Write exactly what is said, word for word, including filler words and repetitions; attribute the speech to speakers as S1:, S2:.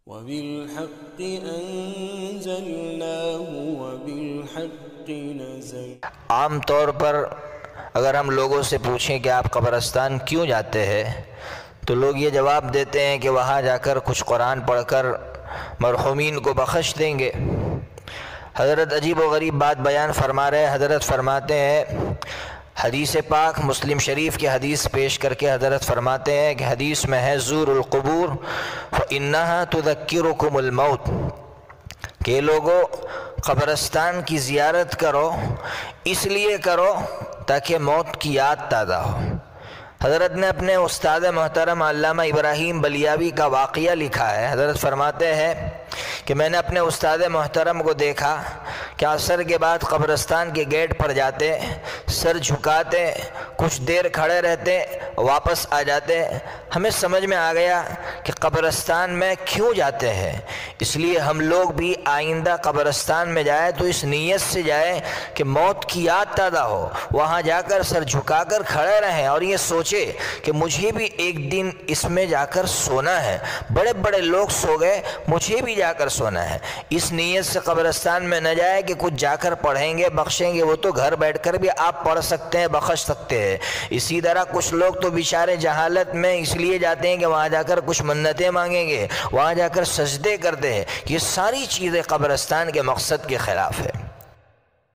S1: وبالحق أنزلناه وبالحق نزل۔
S2: عام طور پر اگر ہم لوگوں سے پوچھیں کہ آپ قبرستان کیوں جاتے ہیں تو لوگ یہ جواب دیتے ہیں کہ وہاں جا کر کچھ قرآن پڑھ کر مرحومین کو بخش دیں گے۔ حضرت عجیب و غریب بات بیان فرما رہے ہیں۔ حضرت فرماتے ہیں، حدیث پاک مسلم شریف کی حدیث پیش کر کے حضرت فرماتے ہیں کہ حدیث میں ہے زور القبور فإنها تذکرکم الموت، کہ لوگوں قبرستان کی زیارت کرو، اس لیے کرو تاکہ موت کی یاد تازہ ہو۔ حضرت نے اپنے استاد محترم علامہ ابراہیم بلیاوی کا واقعہ لکھا ہے۔ حضرت فرماتے ہیں کہ میں نے اپنے استاد محترم کو دیکھا کہ عصر کے بعد قبرستان کے گیٹ پر جاتے، سر جھکاتے، کچھ دیر کھڑے رہتے، واپس آ جاتے۔ ہمیں سمجھ میں آ گیا کہ قبرستان میں کیوں جاتے ہیں، اس لیے ہم لوگ بھی آئندہ قبرستان میں جائیں تو اس نیت سے جائیں کہ موت کی یاد تازہ ہو، وہاں جا کر سر جھکا کر کھڑے رہیں اور یہ سوچے کہ مجھے بھی ایک دن اس میں جا کر سونا ہے، بڑے بڑے لوگ سو گئے، مجھے بھی جا کر سونا ہے۔ اس نیت سے قبرستان میں نہ جائے کہ کچھ جا کر پڑھیں گے بخشیں گے، وہ تو گھر بیٹھ کر بھی آپ پڑھ سکتے ہیں، بخش سکتے ہیں۔ اسی طرح کچھ لوگ تو بیچارے جہالت میں اس لیے جاتے ہیں کہ وہاں جا کر کچھ منتیں مانگیں گے، وہاں جا کر سجدے کرتے ہیں۔ یہ ساری چیزیں قبرستان کے مقصد کے خلاف ہے۔